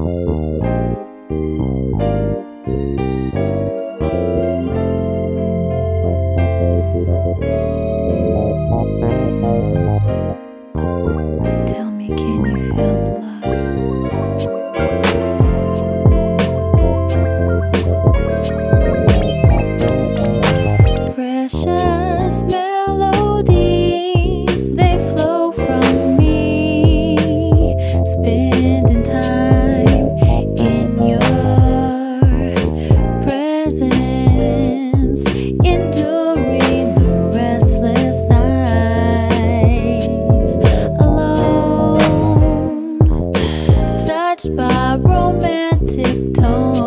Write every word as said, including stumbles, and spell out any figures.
Tell me, can you feel the love? Precious melodies, they flow from me, spending time in your presence, enduring the restless nights alone, touched by romantic tones.